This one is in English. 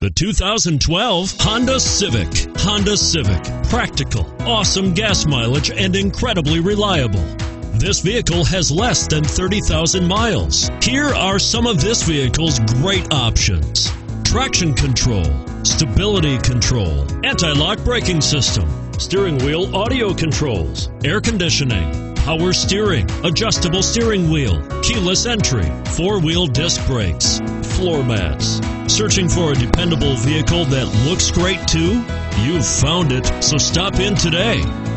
The 2012 Honda Civic. Honda Civic. Practical, awesome gas mileage, and incredibly reliable. This vehicle has less than 30,000 miles. Here are some of this vehicle's great options: traction control, stability control, anti-lock braking system, steering wheel audio controls, air conditioning, power steering, adjustable steering wheel, keyless entry, four-wheel disc brakes, floor mats. Searching for a dependable vehicle that looks great too? You've found it, so stop in today.